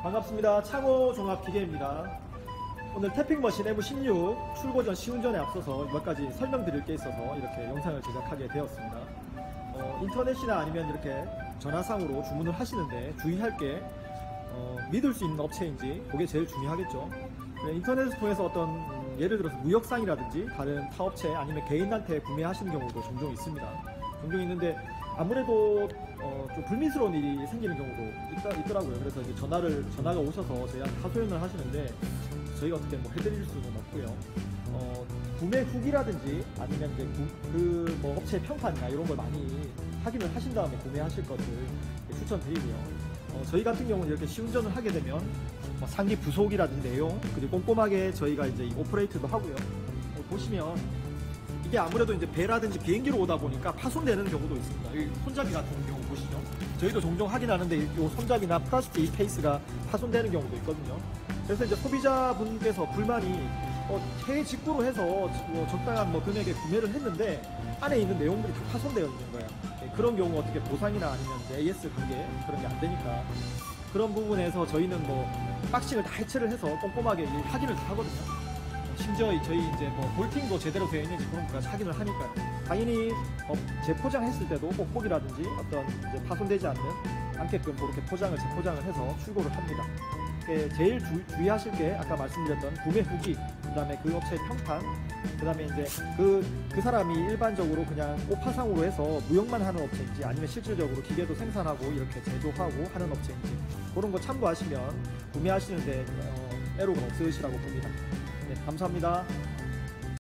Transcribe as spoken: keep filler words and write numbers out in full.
반갑습니다. 창호 종합기계입니다. 오늘 태핑머신 에브 십육 출고 전 시운전에 앞서서 몇 가지 설명드릴 게 있어서 이렇게 영상을 제작하게 되었습니다. 어, 인터넷이나 아니면 이렇게 전화상으로 주문을 하시는데 주의할 게 어, 믿을 수 있는 업체인지 그게 제일 중요하겠죠. 인터넷을 통해서 어떤 음, 예를 들어서 무역상이라든지 다른 타업체 아니면 개인한테 구매하시는 경우도 종종 있습니다. 종종 있는데 아무래도 어, 좀 불미스러운 일이 생기는 경우도 있다, 있더라고요. 그래서 이제 전화를 전화가 오셔서 저희한테 하소연을 하시는데 저희가 어떻게 뭐 해드릴 수는 없고요. 어, 구매 후기라든지 아니면 이제 그 뭐 업체 평판이나 이런 걸 많이 확인을 하신 다음에 구매하실 것을 추천드리고요. 어, 저희 같은 경우는 이렇게 시운전을 하게 되면 뭐 상기 부속이라든지 내용 그리고 꼼꼼하게 저희가 이제 오퍼레이트도 하고요. 어, 보시면 이게 아무래도 이제 배라든지 비행기로 오다 보니까 파손되는 경우도 있습니다. 이 손잡이 같은 경우 보시죠. 저희도 종종 확인하는데 이 손잡이나 플라스틱 케이스가 파손되는 경우도 있거든요. 그래서 이제 소비자분께서 불만이 어, 해외 직구로 해서 뭐 적당한 뭐 금액에 구매를 했는데 안에 있는 내용들이 다 파손되어 있는 거예요. 네, 그런 경우 어떻게 보상이나 아니면 에이에스 관계 그런 게 안 되니까 그런 부분에서 저희는 뭐 박싱을 다 해체를 해서 꼼꼼하게 확인을 다 하거든요. 심지어 저희 이제 뭐 볼팅도 제대로 되어 있는지 그런 것까지 확인을 하니까요. 당연히 어, 재포장했을 때도 뽁뽁이라든지 어떤 이제 파손되지 않는 않게끔 그렇게 포장을 재포장을 해서 출고를 합니다. 제일 주, 주의하실 게 아까 말씀드렸던 구매 후기, 그 다음에 그 업체의 평판, 그 다음에 이제 그, 그 사람이 일반적으로 그냥 오파상으로 해서 무역만 하는 업체인지 아니면 실질적으로 기계도 생산하고 이렇게 제조하고 하는 업체인지 그런 거 참고하시면 구매하시는데 어, 애로가 없으시라고 봅니다. 네, 감사합니다.